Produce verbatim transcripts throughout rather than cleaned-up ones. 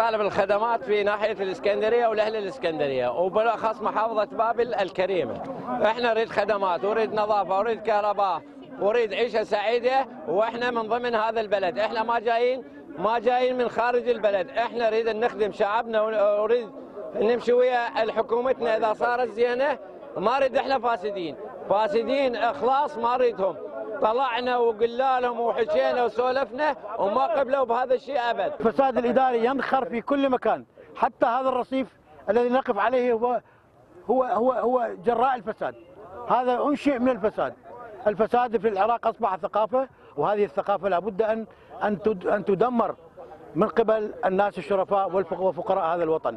نطالب الخدمات في ناحيه الاسكندريه والاهل الاسكندريه وبالاخص محافظه بابل الكريمه. احنا نريد خدمات ونريد نظافه ونريد كهرباء ونريد عيشه سعيده، واحنا من ضمن هذا البلد، احنا ما جايين ما جايين من خارج البلد، احنا نريد ان نخدم شعبنا ونريد نمشي ويا حكومتنا اذا صارت زينه، ما نريد احنا فاسدين، فاسدين اخلاص ما نريدهم. طلعنا وقلنا لهم وحكينا وسولفنا وما قبلوا بهذا الشيء ابد. الفساد الاداري ينخر في كل مكان، حتى هذا الرصيف الذي نقف عليه هو هو هو هو جراء الفساد. هذا انشئ من الفساد. الفساد في العراق اصبح ثقافه، وهذه الثقافه لابد ان ان ان تدمر من قبل الناس الشرفاء وفقراء هذا الوطن.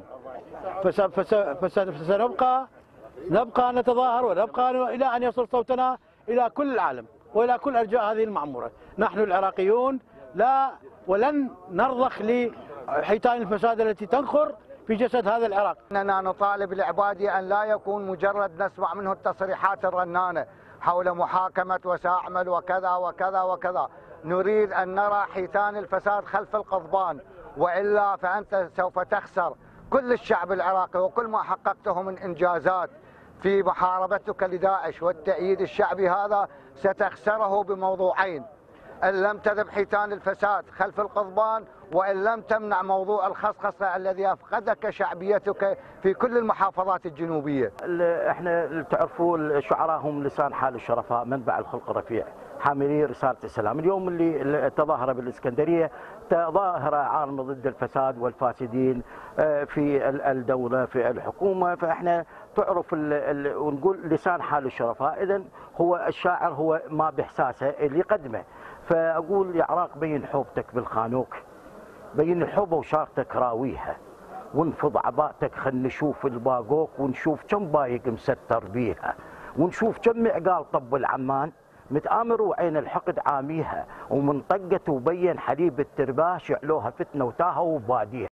فسنبقى نبقى نتظاهر ونبقى الى ان يصل صوتنا الى كل العالم والى كل ارجاء هذه المعموره. نحن العراقيون لا ولن نرضخ لحيتان الفساد التي تنخر في جسد هذا العراق. اننا نطالب العبادي ان لا يكون مجرد نسمع منه التصريحات الرنانه حول محاكمه وساعمل وكذا وكذا وكذا. نريد ان نرى حيتان الفساد خلف القضبان، والا فانت سوف تخسر كل الشعب العراقي وكل ما حققته من انجازات في محاربتك لداعش والتأييد الشعبي. هذا ستخسره بموضوعين: ان لم تذب حيتان الفساد خلف القضبان، وان لم تمنع موضوع الخصخصه الذي افقدك شعبيتك في كل المحافظات الجنوبيه. احنا تعرفوا الشعراء هم لسان حال الشرفاء، منبع الخلق الرفيع، حاملي رساله السلام. اليوم اللي تظاهر بالاسكندريه تظاهر عارمه ضد الفساد والفاسدين في الدوله في الحكومه، فاحنا تعرف ونقول لسان حال الشرفاء. اذا هو الشاعر هو ما باحساسه اللي يقدمه. فاقول يا عراق بين حوبتك بالخانوك، بين الحوبه وشارتك راويها، وانفض عباءتك خل نشوف الباقوك، ونشوف كم بايق مستر بيها، ونشوف كم عقال طب العمان متآمر وعين الحقد عاميها، ومن طقت وبين حليب الترباه شعلوها فتنه وتاهوا وباديها.